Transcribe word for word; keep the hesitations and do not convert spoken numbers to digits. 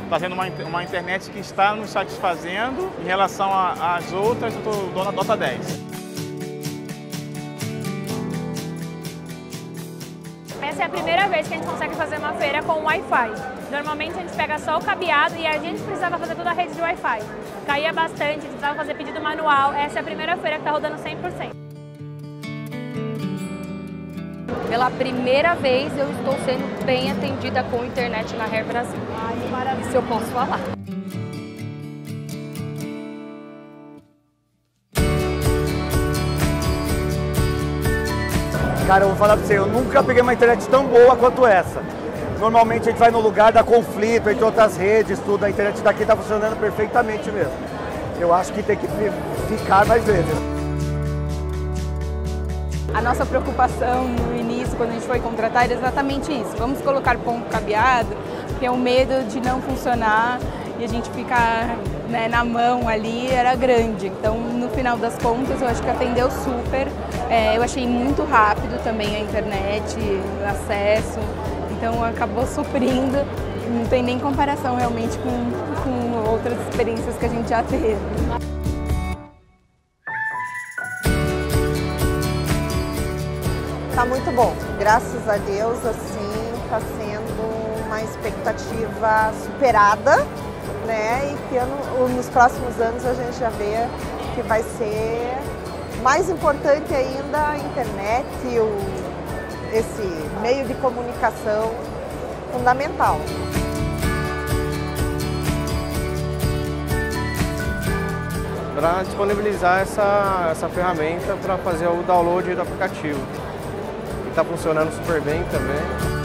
trazendo uma, uma internet que está nos satisfazendo em relação às outras do Dona Nota dez. Essa é a primeira vez que a gente consegue fazer uma feira com Wi-Fi. Normalmente a gente pega só o cabeado e a gente precisava fazer toda a rede de Wi-Fi. Caía bastante, a gente precisava fazer pedido manual. Essa é a primeira feira que está rodando cem por cento. Pela primeira vez eu estou sendo bem atendida com internet na Hair Brasil. Ai, que maravilha. Isso eu posso falar. Cara, eu vou falar pra você, eu nunca peguei uma internet tão boa quanto essa. Normalmente a gente vai no lugar, dá conflito entre outras redes, tudo. A internet daqui tá funcionando perfeitamente mesmo. Eu acho que tem que ficar mais vezes. A nossa preocupação no início, quando a gente foi contratar, era exatamente isso. Vamos colocar ponto cabeado, porque o medo de não funcionar e a gente ficar, né, na mão ali era grande. Então, no final das contas, eu acho que atendeu super. É, eu achei muito rápido também a internet, o acesso. Então, acabou suprindo. Não tem nem comparação realmente com, com outras experiências que a gente já teve. Tá muito bom, graças a Deus, assim, tá sendo uma expectativa superada, né? E que ano, nos próximos anos a gente já vê que vai ser mais importante ainda a internet, o, esse meio de comunicação fundamental. Para disponibilizar essa, essa ferramenta para fazer o download do aplicativo. Está funcionando super bem também.